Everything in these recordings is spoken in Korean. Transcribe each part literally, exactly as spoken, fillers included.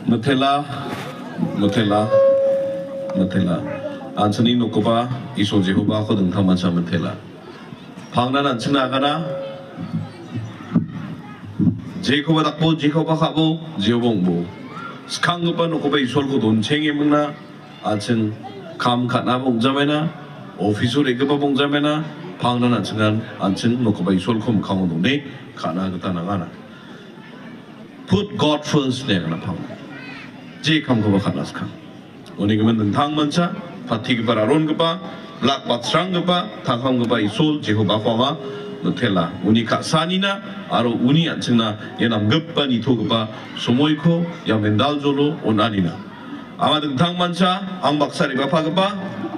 Nutella, Nutella, Nutella. Anthony Nukoba, Iso Jehovah, Hodun Tamacha Nutella. Pangnan Antinagana, Jacob Akbo, Jacob Habo, Jeobongbo. Skangupa Nukoba Isolgo Don Chengimuna, Antin Kam Katnabong Jamena, Officer Egabong Jamena, Pangnan Antinan, Antin Nukoba Isolcom Kamone, Kanaganagana. Put God first there na pang. J kam ko bakanas kan. Oni kemen tentang manca, fatig bararon kepa, black bat serang kepa, tangkam kepa isol Jehovah fama, Nutella. Uni kak sanina, aro uni ancena yenam gepa ni to kepa, semuiko yang mendal jolo onanina. Ama tentang manca, ang baksari bapa kepa.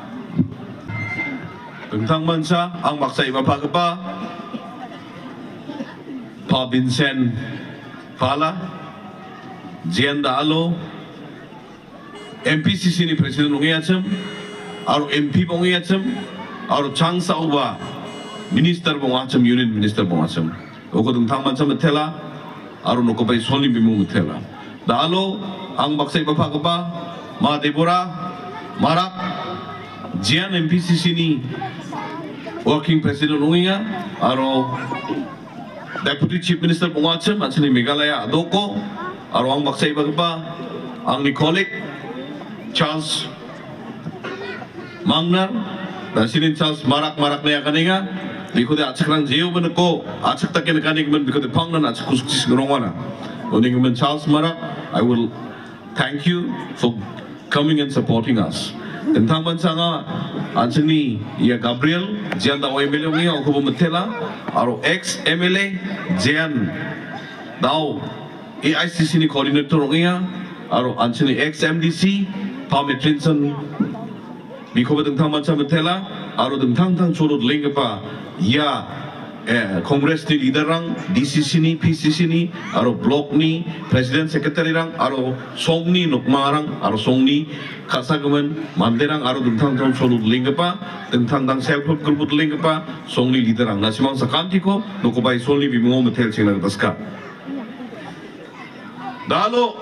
Tentang manca, ang baksari bapa kepa. Pa Vincent Fala, Jenda Alo, M P C C ni Presiden Ungiyacem, Aro M P Ungiyacem, Aro Chang Sauba, Minister Bongacem, Union Minister Bongacem. Oko tentang macam metela, Aro noko pai soni bimu metela. Da Alo, ang baksai bapa kepa, Ma Deborah, Marak, Jian M P C C ni Working President Ungiya, Aro Deputy Chief Minister Bongacem, Anthony Meghalaya Adoko, Arwang Baksay Bagpa, Ang Nicolik, Charles Mangnar, dan sinin Charles Marak Marak na kaninga, bikode atsak lang jeo beneko, atsak takin kaning men bikode pangnan atsak kusuksis ngorongwana. Oning men Charles Marak, I will thank you for coming and supporting us. Tentang mansanga Anthony ya Gabriel Jian da O M L A ngi ako bumetela aro ex M L A Jian dao A I C C ni coordinator ngi aro Anthony ex M D C Pametrinson biko tentang macam metela aro tentang tang chorot lengpa ya Kongres ni leader rang D C C ni P C C ni aro blok ni President Secretary rang aro song ni nukmarang aro song ni kasagaman manderang aro tentang tang chorot lengpa tentang tang self help group lengpa song ni leader rang nasimang sakanti ko nukobai solni bimungo metel china baska dalo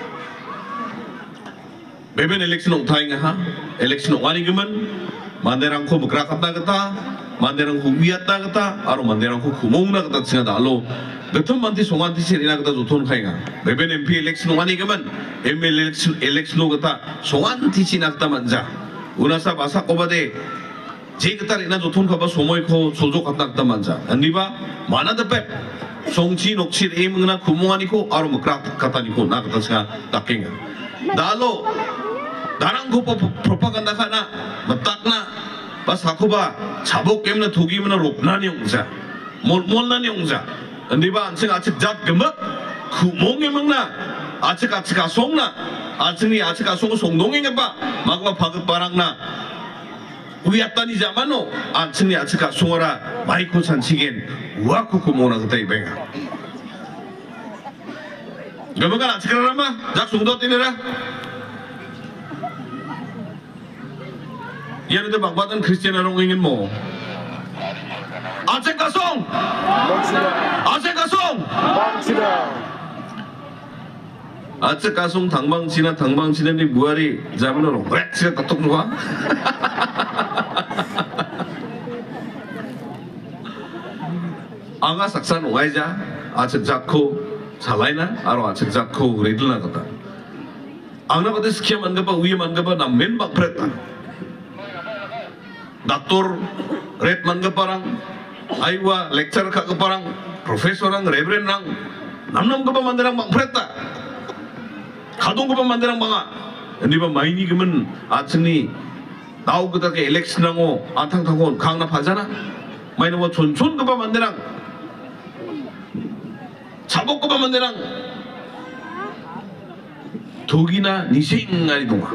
beben election ong ha election ong ani geman manderang ko begrakat na kata manderang ko wiat na kata aro manderang ko kumong na kata singa dalo betul manti songanti sirina kata joton khainga beben M P election ong ani geman M L A election election kata songanti sina kata manja unasa basa ko bade je kata rina joton khaba somoy ko sojo kata kata manja andiba mana depet songchi nokchi emngna kumong ani ko aro mukrat kata ni ko na kata singa takenga dalo darang ko propaganda kana matak na pas aku ba cabok kemna tugi mana ropna ni ongja mol molna ni ongja andi ba anseng acik jat gemak kumong emang na acik acik asong na acik ni acik asong songdong eng ba magwa pagat barang na uyatani zamano acik ni acik asong ora maiko sanchigen waku kumong na kata ibenga gamakan acik rama jak sungdot ini ra yan itu bagbatan Kristen arong ingin mo Aceh kasong Aceh kasong Aceh kasong tangbang Cina tangbang Cina ni buari zaman orang rek sih ketuk nuha anga saksan uaja Aceh jakko salahna aro Aceh jakko redulna kata angna kata sekian anggapa uya anggapa namen bak preta Doktor red man ke parang, aywa lecture ka ke parang, profesor ang reverend nang, namnam ke pamanderang bang preta, kadung ke pamanderang banga, hindi ba maini kemen atsini, tahu kita ke election nango, atang tangon, kang na pajana, main wa chun chun ke pamanderang, sabok ke pamanderang, tugina nising ngari dunga.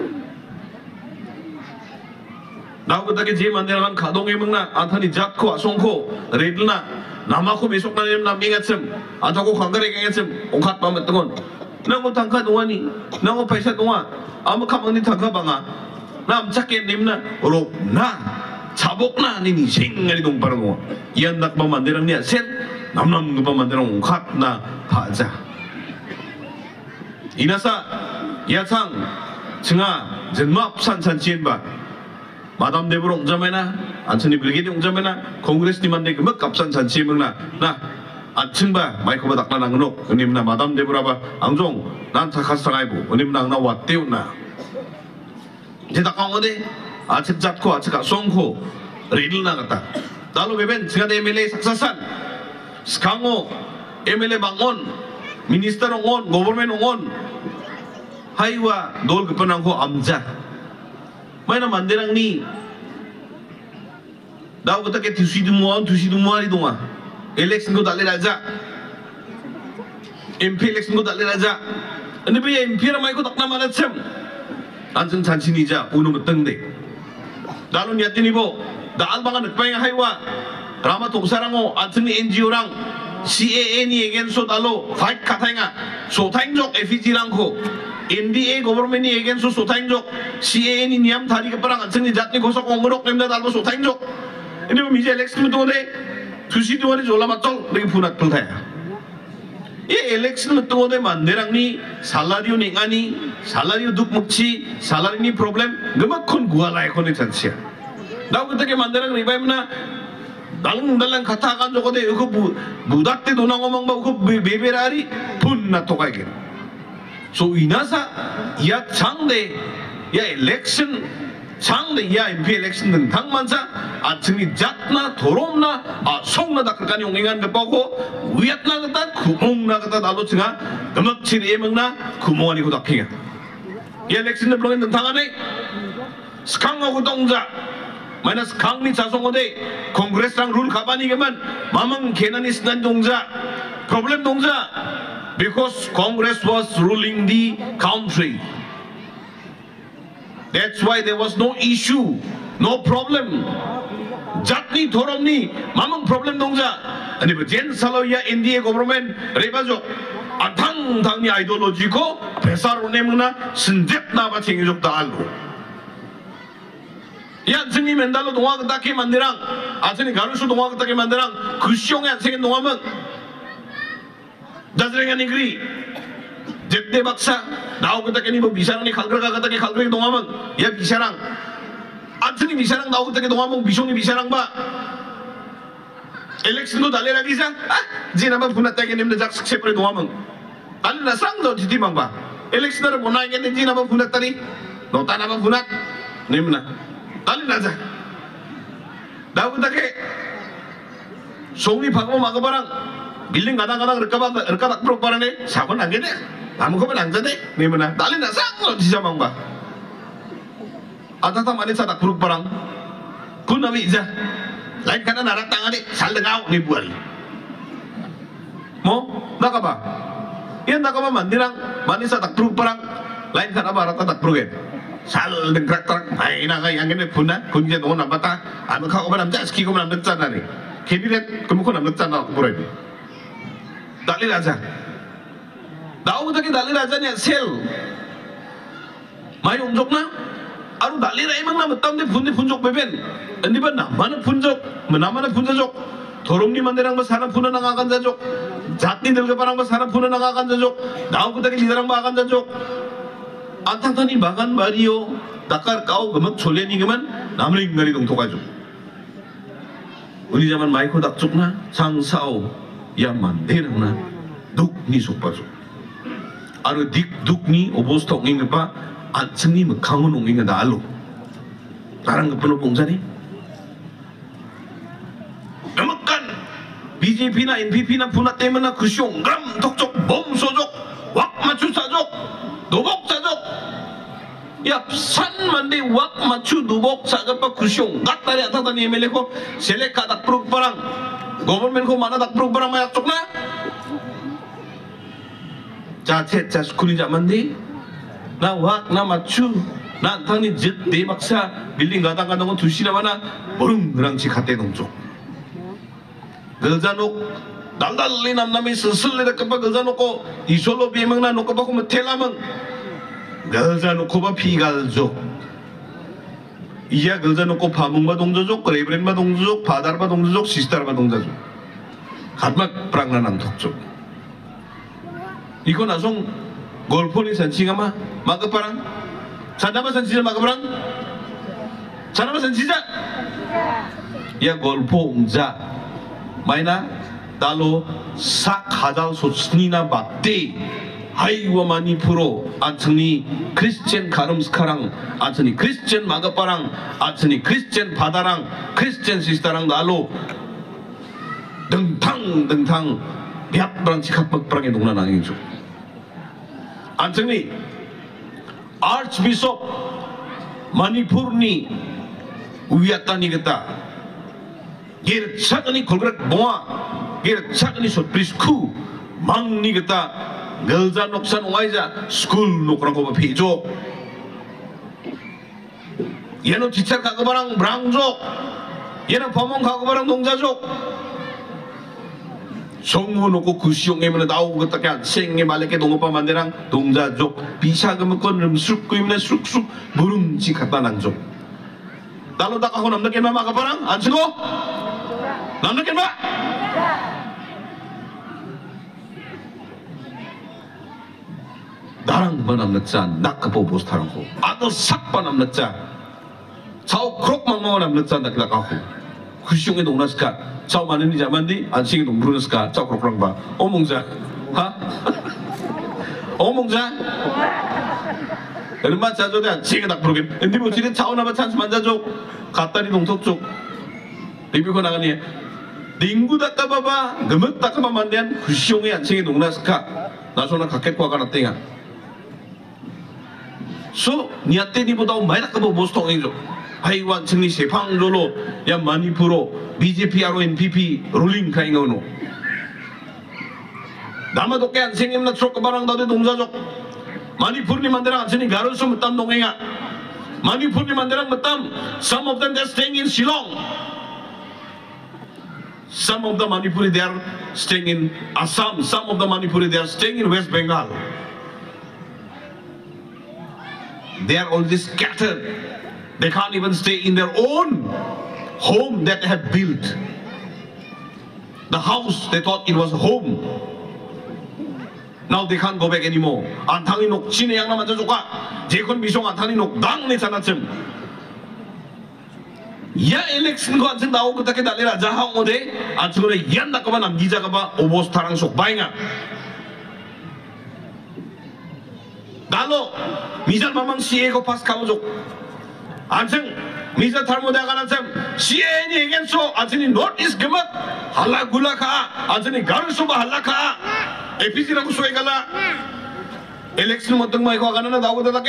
Nahu kita ke je mandirangan kadong emang na antani jakko asongko redna nama ko besok na nem namingat sem atau ko kangare kangat sem ongkat pamet tengon nango tangka dungani nango paisa dunga ama kamang ni tangka banga nam caket nimna rok na cabok na ni sing ngari dong parang iyan nak pamandirang niya set nam nam pamandirang ongkat na paja inasa 야상 증아 전마 산산 지엔바 마담 데브로 옹자메나 안천이 브리게디 옹자메나 콩그레스님한테 그막 값산 잔치에 먹나 나 안층바 마이크바 닥나 낭노 은님나 마담 데브라바 앙종 난 타카스타가이부 은님나 나 왔대우나 이제 닥강어데 아측 잡고 아측 송코 리들 나갔다 나로 베벤 증아 에밀레 삭사산 스강호 에밀레 방온 미니스터 옹온 고버맨 옹온 하이와 놀 급변한고 암자 Mana mandirang ni daw kata ke tusi dumuan tusi dumuan itu mah election ko dalil aja M P election ko dalil aja ini biar M P ramai ko tak nama macam anjing canci nija unu meteng deh dalu niatin ibu dal bangan nak pengen haywa rama tung sarango anjing N G O orang C A A ni against so dalu fight katanya so tangjok F G rangko N D A government ni against so tangjok C A A ni niam thari ke perang anjing ni jatni gosok ngorok nemda dalu so tangjok ini memijai election itu deh tusi dua ni jola matol lagi punat peltaya ये election में तो वो दे मंदिरंग नी सालारियो निकानी सालारियो दुख मुक्ची सालारी नी प्रॉब्लम गमक कौन गुआ लाये कौन इच्छा दाव कितना के मंदिरंग रिबाई मना दालंग दालंग कथा आकान जो कोते उको बुदाते दोना ngomong ba uko beberari pun na to kayak so inasa ya changde ya election changde ya M P election 등 당만사 아침이 잣나 도롬나 아 속나다 그까니 용행한 거 보고 위약나 그다 구멍나 그다 나도 지가 금럭치리 먹나 구멍 아니고 닥핑이야 이 election 블록은 당하네 스강하고 동자 마이너스 강리 자송어대 콩그레스랑 룰 가바니게만 마멍 개난이 쓰는 동자 프로블em 동자 because Congress was ruling the country that's why there was no issue no problem jatni thoromni mamang problem dongja ani jen salo ya N D A government rebajo atang tangni ideology ko besar nemuna senjet na ba chengjok da allo ya jini mendalo 동화 그다 ke mandirang 아니 가르수 동화 그다 ke mandirang 그시용에 안 생긴 동화면 다스랭이 negeri Jekde baksa daw kita kini bisarang ni kalgra kata ke kalgra dongamang ya bisarang anjing bisarang daw kita ke dongamang bisong ni bisarang ba election ko dali lagi sa ah jina ba punat tayo nim na jak sepre dongamang dali na sang daw jiti bang ba election na bonay ngene jina ba punat tani no tana ba punat nim na dali na jak daw kita ke songni phagmo magabarang 빌링 가다가다 르까바 르까닥 프로 바라네 사고 난 게네 아무 거면 안 되네 네면아 달리나 쌍로 지자망 봐 아타타 마니 사닥 프로 바랑 군나비 이자 라인 카나 나라 땅아니 살르가오 니 부아리 뭐 나가봐 얘 나가봐 만디랑 마니 사닥 프로 바랑 라인 카나 바라타 닥 프로게 살 댕크락딱 아이 나가 양게네 분나 군제 너 남바타 아무 카고 남자 스키고 남자잖아니 개비렛 그뭐 남자잖아 뭐래 Dalil aja. Daw kita ke dalil aja nih sel. Mai umjok na. Aru dalil ay mang na betam de punde punjok beben. Andi ba na mana punjok, mana mana punjok. Thorong ni mandirang ba sana puna nangakan jajok. Jatni dil ke parang ba sana puna nangakan jajok. Daw kita ke liderang ba akan jajok. Antang-tani bagan bario dakar kau gemek chole ni geman namling ngari dong tokajo. Uni zaman mai ko dakjuk na sang sao. Ya mandirang na duk ni sokpaso aru dik duk ni obosta onging pa anjing ni mekhangun onging da alo tarang kepenuh bongsa ni namakan B J P na N P P na punat temen na kusyong gram tokjok bom sojok wak macu sajok dobok sajok ya san mandi wak macu dobok sajok pa kusyong gat tari atata ni M L A ko selek kadak pruk parang government ko mana tak proof barang mayak cok na jacet jas kuni zaman di na wak na macu na antang ni jet de maksa building gadang gadang ko tusi na mana borong rang si kate dong cok geljanok daldal li nam nami sesul li rakapa geljanok ko isolo bimang na nokapa ko metelamang geljanok ko ba pigal jok iya geljanoko pamungba 동조족, 레브렌바 동조족, 바다르바 동조족, 시스타르바 동자족. 갓막 프랑나난 덕족. 이거 나송 golfo ni sancinga ma magaparang sana ba sancisa magaparang sana ba sancisa ya golfo ungja maina dalo sak hazal sotsnina batte 하이와 많이 프로 아츠니 크리스천 가름스카랑 아츠니 크리스천 마가빠랑 아츠니 크리스천 바다랑 크리스천 시스타랑 나로 등탕 등탕 미합브랑 치카박브랑의 농란왕이죠 아츠니 아르치비숍 마니푸르니 우야따니겠다 얘를 차근히 걸그락 모아 얘를 차근히 솥브리스쿠 망니겠다 gelja noksan waija school nokrang ko phejo yeno teacher ka barang brangjok yeno pomong ka barang dongjajok 정무 놓고 그 시용에면 나오고 그때 그냥 생에 말레게 동오빠 만대랑 동자족 비샤금은 건름 쑥고 있는 쑥쑥 무름지 갖다 난족 날로 닦아고 남는 게만 막아봐랑 안 쓰고 남는 게만 나랑 뭐 남는자 낙가보 보스타랑고 아도 삭바 남는자 자오 크록망망 남는자 낙가고 그 시용에 동나스까 자오 많은 이자 만디 안싱이 동부르스까 자오 크록랑바 어몽자 하 어몽자 얼마 자조대 안싱이 딱 부르게 근데 뭐 지금 자오 나바 찬스 만자족 갓다리 동석족 리뷰가 나가니 링구 닦아봐봐 금은 닦아봐 만대한 그 시용에 안싱이 동나스까 나소나 각객과 가나땡아 so niatnya ni budau banyak kebo bos tong itu haiwan cengli sepang dulu yang manipuro B J P aro N P P ruling kain ngono nama doke anseng emna trok barang dade 동자족 manipur ni manderang anseni garus metam dongenga manipur ni manderang metam some of them they are staying in Shillong some of the Manipuri they are staying in Assam some of the Manipuri they are staying in West Bengal. They are already scattered. They can't even stay in their own home that they have built. The house they thought it was a home. Now they can't go back anymore. 안탕이 녹 진해 양나 만져 조카. 제건 미송 안탕이 녹 당내 자나쯤. 야 election 거 안튼 나오고 그렇게 날리라 자항 오데 안튼으로 얀 나까봐 남기자가 봐 오보스타랑 속바잉아. 나로 미잘 마망 시에고 파스 가보족 안승 미자 탈모대 가나참 시에니 에겐소 안승이 노티스 그맛 할라굴라카 안승이 가르소바 할라카 에피지라고 소에갈라 엘렉션 못등 마이고 가나나 나오고 다게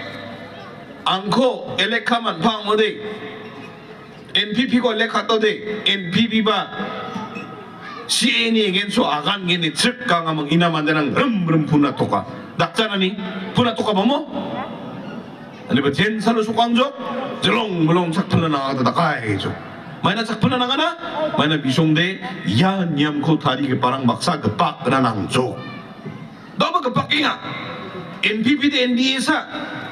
앙코 엘렉카만 방어데 엔피피고 엘렉카토데 엔피피바 시에니 에겐소 아간게니 즉 강하면 이나만데랑 름름 분나 토까 낙자나니 분나 토까 뭐뭐 아니 뭐 젠사로 소광조 절롱물롱 착플러 나가다 나가야죠 마이나 착플러 나가나 마이나 미송대 야냠코 다리게 바랑 막사 그빡 그나낭조 너무 그빡이야 엔피피 대 엔디에사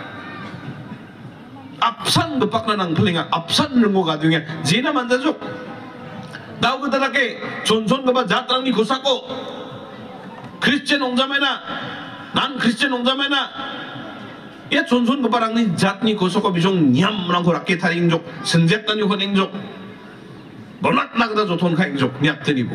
앞산 그빡 나낭 플링아 앞산 능고 가중에 제나 만자죠 나오고 다게 존손 그바 자트랑니 고사고 크리스천 옹자매나 난 크리스천 옹자매나 야 존손 그바랑니 자트니 고사고 비종 냠랑고 라케 타링족 선제따니 혼행족 너낫 나그다 조톤 카잉족 냐트니고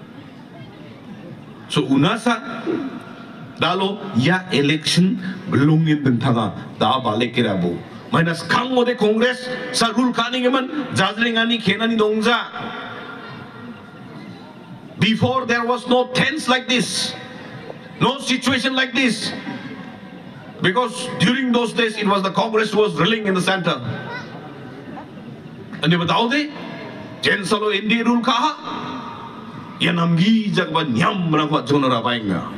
so unasa dalo ya election belum tentang da balik kira bu minus kang mode kongres sa rule kani geman jazlingani kenani dongja. Before there was no tents like this, no situation like this, because during those days it was the Congress was ruling in the center. And they were down Jensalo Indi rule kaha, yanamgi jagba nyam rangwa jonora bainga.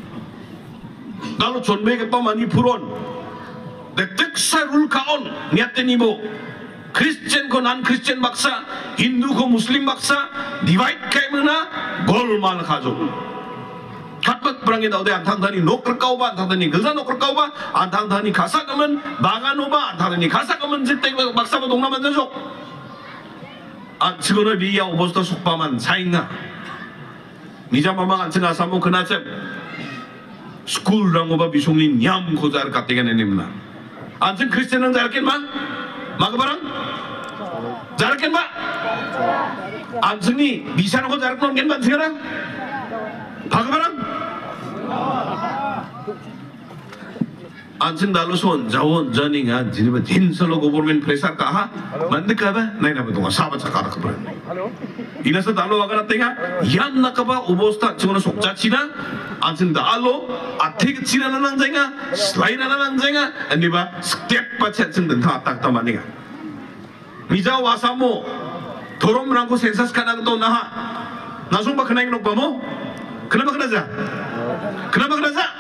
Dalu chonbe ke pa Manipuron, the tiksa rule kaon nyatenibo. Christian ko non-Christian baksa, Hindu ko Muslim baksa, divide kayo na, golman kajo. Katpat perangin daw de antang tani nokr kau ba, antang tani gelza nokr kau ba, antang tani kasa kaman bagano ba, antang tani kasa kaman zitek baksa ba dongna man jok. At siguro biya ubosto sukpaman sainga. Mija mamang anjing asamu kenacem. school rang oba bisongni nyam ko jar katenga nenimna anjing Kristen nang jarken ma maga barang jarken ba anjingni bisa ko jarken ngen ban sekarang maga barang anjing dalu son jawon janinga jiniba hinsalo government pressure kaha mandika ba nai na bedunga sabat sakara kabra inasa dalu agara tenga yan nakaba ubosta chuna sokja china anjing dalu athik china nang jenga slaina nang jenga aniba step pa chatching den ta tak ta maninga mija wasamo dorom rangko sensas kana to naha nasung ba kena nok bamo kenapa kena za kenapa kena za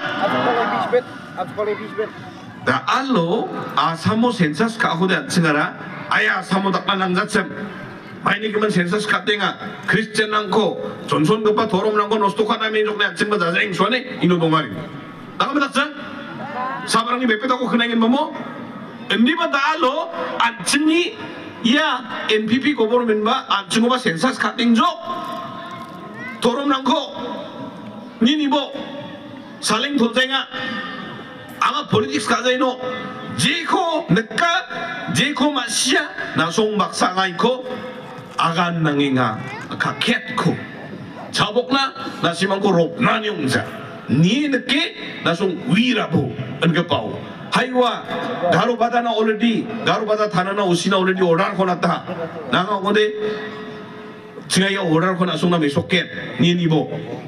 다 알로 아사모 센서스 가고대 안칭하라 아야 사모 닥만 낭자쯤 마이니 그만 센서스 가땡아 크리스천 랑코 존손 급파 도롬 랑코 노스토카나 민족네 안칭바 자자잉 수안에 이노 동아리 나가면 닥자 사바랑이 맵빼다고 그냥인 뭐뭐 엔디바 다 알로 안칭이 야 엔피피 고보르면바 안칭오바 센서스 가땡족 도롬 랑코 니니보 살랭 돌쟁아 아마 politics 가자이노 제코 느까 제코 마시아 나송 박사가 있고 아간 낭잉아 가켓코 자복나 나시만코 롭나 용자 니 느끼 나송 위라보 은급바오 하이와 가로 바다나 already 가로 바다 다나나 오시나 already 오랄 코났다 나가 오데 지가야 오랄 코나 송나 메소켓 니니보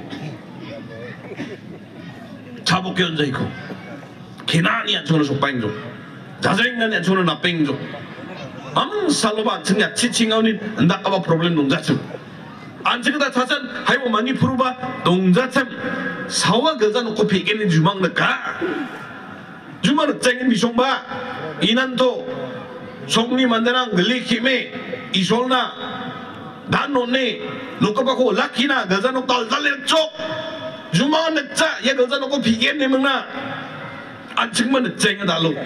자복게 언자 있고 kenaani anchono sopangjo jajaingan anchono napengjo am saloba anchnya chichingawni ndak aba problem nongjachim anchigda jajan haibo mani puruba nongjachim sawa gaja nokko pegeni jumang naka jumang jangin bisongba inanto songni mandanang gelikime isolna danone nokko lakina gaja nok daldalerchok jumang nakcha ya gaja nokko pegeni mengna 안층만 쟁여 달로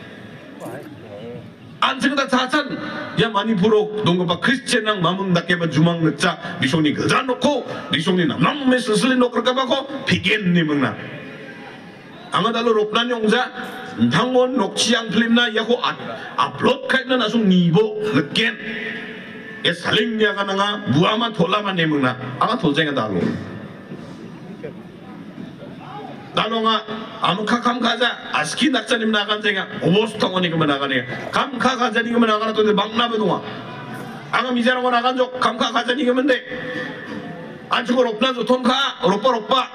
안층다 자산 야 많이 부록 농가바 크리스천랑 마문답게 주망 늦자 리송니 그자 놓고 리송니 남남매 스슬리 놓을까 봐고 비겐니 먹나 아마달로 롭난 용자 당원 녹치양 필름나 야고 업로드 카이나 나송 니보 늦겐 야 살링야가 나가 무아만 돌라만 내먹나 아마 돌쟁여 달로 나농아 아무카 감가자 아스키 낙자님 나간쟁아 오보스통원이 그만 나가네 감카 가자니 그만 나가나 또 막나베동아 아가 미자라고 나간족 감카 가자니 그만 돼 안치고 롭나조 통카 롭빠 롭빠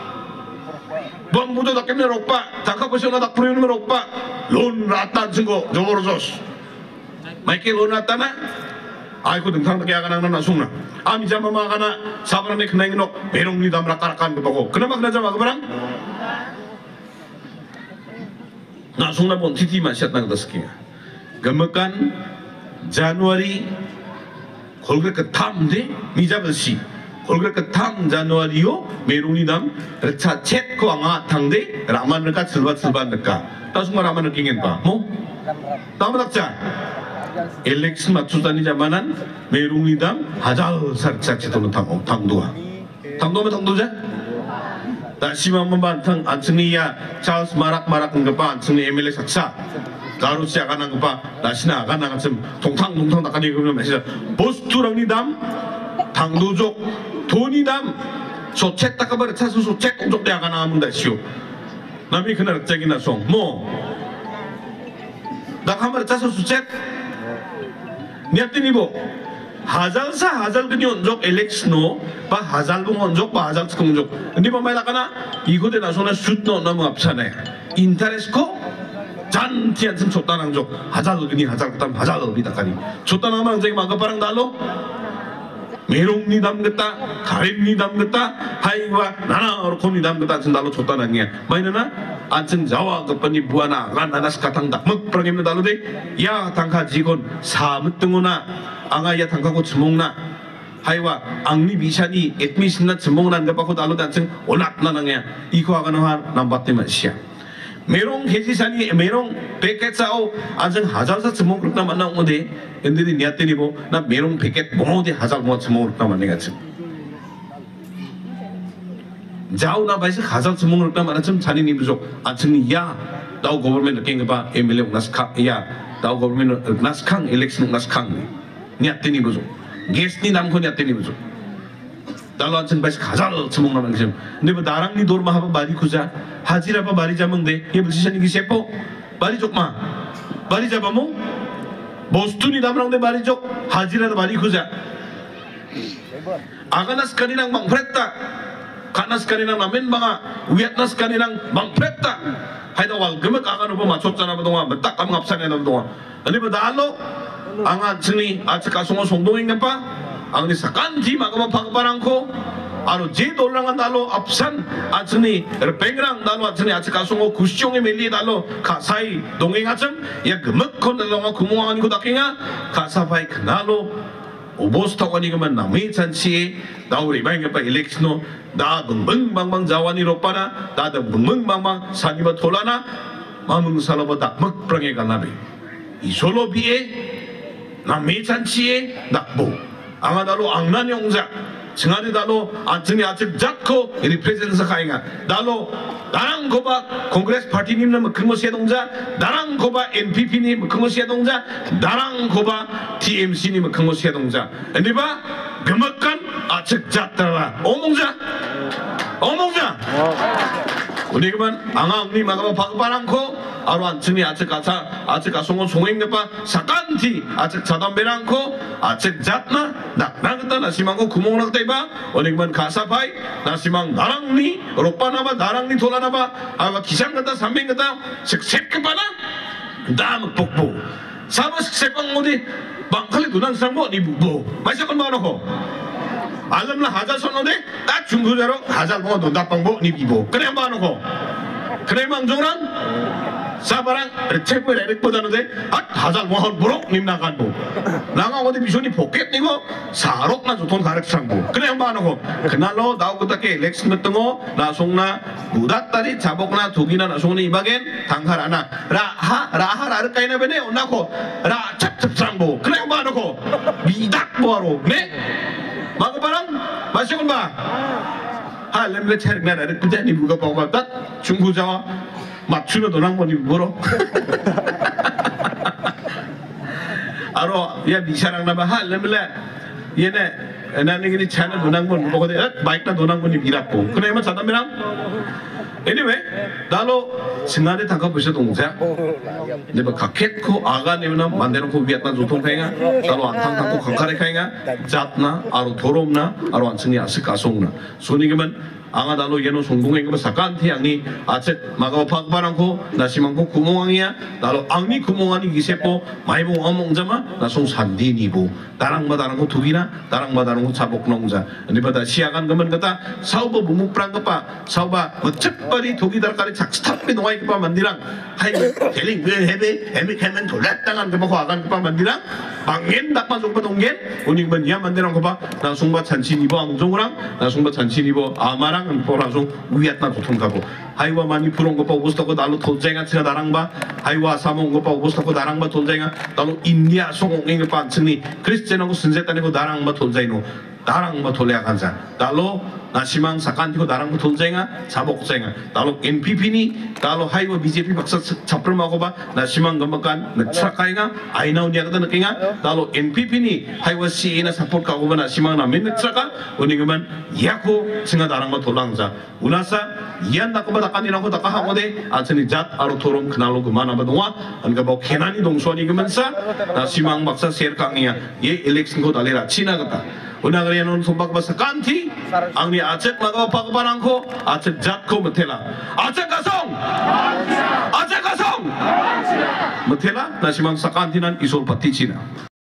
범부도 닥겠네 롭빠 다카보시오나 닥프리우는 롭빠 론 라따 증거 저거로조스 마이케 론 라따나 아이고 등탕밖에 아가나 나송나 아미자마 마가나 사바람에 그나이 너 메롱니 담라 까라깐 거 보고 그나마 그나자 마그바랑 나송나 본 티티 마시았나 그다스키야 gemmekan Januari kolga ketamde mijabelsi kolga ketam Januario meruni dam recha chet ko anga thangde raman ka silba silba naka tasuma raman kingen pa mo tamadakcha election 맞추다니 자만한 메롱이담 하잘 살짝지도는 당 당도아 당도면 당도자 다시만 반탕 안승이야 찰스 마락 마락 응급바 안승이 엠엘에 saksa 가루시 아가나 응급바 나시나 아가나 같은 동탕 동탕 나가니 그러면 메시자 보스투랑이담 당도족 돈이담 소책 닦아버려 차수 소책 동족대 아가나 하면 다시오 남이 그날 짝이나 송뭐 나가버려 차수 소책 niatin ibo hazal sa hazal kini onjok eleksno pa hazal bung onjok pa hazal sekonjok hindi pa may lakana iko de nasona shoot no na mga apsana interest ko jan tiyan sim chota nang jok hazal kini hazal katam hazal bida kani chota nang mang jeng mga parang dalo merong ni dam geta karim ni dam geta haiwa nana orkom ni dam geta chen dalo chota nang ya may nana 안층 자와 그뿐이 부하나 란나나스 가탕다 먹프랑임나 달로데 야 당카 지곤 사무등오나 앙아야 당카고 주몽나 하이와 앙리 미샤니 에트미신나 주몽나 안가바고 달로데 안층 오락나낭야 이거 하가노하 남바테만 시야 메롱 해지산이 메롱 백켓사오 안층 하잘사 주몽 그렇다 만나오는데 엔들이 니아테니보 나 메롱 백켓 뭐데 하잘 뭐 주몽 그렇다 만나가지 jauh na baik khazal semua orang mana cem cani ni besok acing ya tahu government keng apa M L A nas kang ya tahu government nas kang election nas kang niat ni besok gas ni nam ko niat ni besok dalam acing baik khazal semua orang cem ni berdarang ni dor mah apa bari kuza haji apa bari jamang deh ya bersih ni kisepo bari jok mah bari jabamu bostu ni dam orang deh bari jok haji ada bari kuza aganas kaninang mangpretta kanas kaninang namen banga wiatnas kaninang mangpretta haida wal gemek akan upa macotjana badonga betak kam ngapsane badonga ani badalo anga chini achka songo songdonging ngapa angni sakanji magama pagparangko aro je dolrangan dalo apsan achni pengrang dalo achni achka songo kusyonge meli dalo kasai dongeng acham ya gemek kon dalo kumungan ko dakinga kasapai knalo obos tawani gaman namai chanchi dauri bang apa election da bungbung bangbang jawani ropana da da bungbung bangbang saniba tholana mamung salaba dakmak prange kanabe isolo bie namai chanchi dakbo anga dalo angnan yongja 증아리 달로 안증이 아직 작고 리프레젠스 가잉아 달로 나랑 고바 콩그레스 파티님은 그것이 동자 나랑 고바 엔피피님 그것이 동자 나랑 고바 티엠씨님 그것이 동자 아니바 그만간 아직 작더라 오몽자 오몽자 우리 그만 앙앙니 마가바 박바랑코 아로 안증이 아직 가사 아직 가송은 송행nepа 사간티 아직 자담베랑코 아직 잣나 나나그다 나시망고 구멍락 대바 어닝만 가사파이 나시망 나랑니 로빠나바 나랑니 돌아나바 아바 기상가다 삼뱅가다 색색급하나 다음 복부 사바 색색방 어디 망칼리 누난상모 니부부 마시건 마놓고 알람라 하자 선언데 딱 중구자로 하자 봉어 논답방보 니비보 그래 마놓고 그래 망종랑 사바랑 체포 레릭보다는데 아 하자 뭐한 부록 님나간보 나가 어디 미션이 포켓 니고 사록나 좋던 가르치상보 그래 마놓고 그날로 나오고다게 렉스 mettengo 나송나 무다따리 자복나 독이나 나송나 이바겐 당하라나 라하 라하 라르까이나 베네 온나고 라 찹찹상보 그래 마놓고 미닥 뭐하러 네 마고바랑 마시곤 봐 아 렘레 차릭나 라르꾸자 니 부가 바오바다 중구자와 맞추면 너랑 뭐니 뭐로 아로 야 미샤랑 나봐 하 렘레 얘네 나는 그니 차는 너랑 뭐 뭐거든 바이크나 너랑 뭐니 미라고 그래만 자담이랑 anyway 나로 지난해 당가 보셔 동자 내가 각했고 아가 내면 만대놓고 위에다 조통행아 나로 안탕 당고 각하래 가잉아 잣나 아로 도롬나 아로 안층이 아스 가송나 소니기면 앙아 달로 얘는 송동행가 사간티 양니 아체 마가 박바랑고 나시망고 구멍왕이야 나로 앙니 구멍왕이 기세포 마이봉 어몽자마 나송 산디니보 다랑마 다랑고 두기나 다랑마 다랑고 자복농자 니바다 시야간 그만 그다 사우버 무묵프랑 그빠 사우바 어cep바리 독이달까리 작스탑비 농아이 그빠 만디랑 하이 델링 그 헤베 헤미 캐면 돌렸다간 그빠 화간 그빠 만디랑 방엔 닭만 송바 동겐 오닝만 이야 만디랑 그빠 나 송바 찬치니보 앙종우랑 나 송바 찬치니보 아마랑 보라송 위에다 도통가고 하이와 많이 부러운 거 보고 싶고 나로 돈쟁아 치가 나랑 봐 하이와 사먹은 거 보고 싶고 나랑 봐 돈쟁아 나로 인디아 송옹인 거 반층니 크리스천하고 순제다니고 나랑 봐 돈쟁이노 나랑 봐 돌려야 간자 나로 나시망 사간티고 나랑 봐 돈쟁아 자복쟁아 나로 엔피피니 나로 하이와 비제피 박사 잡을마고 봐 나시망 금방간 늦차가이가 아이나오니아가 느끼가 나로 엔피피니 하이와 시에나 사포트 가고 봐 나시망 나면 늦차가 오니그만 야코 증아 나랑 봐 돌랑자 우나사 이안 나고 봐 다간이라고 다가 하고데 아천이 잣 아로 토롬 그날로 그만아 봐 동아 안가 뭐 케나니 동수아니 그만사 나시망 박사 세르강이야 예 일렉션 고 달래라 치나갔다 Unagari non sumbak basa kanti, angni acek magawa pagbarangko, acek jatko metela, acek kasong, acek kasong, metela nasimang sakantinan isol pati Cina.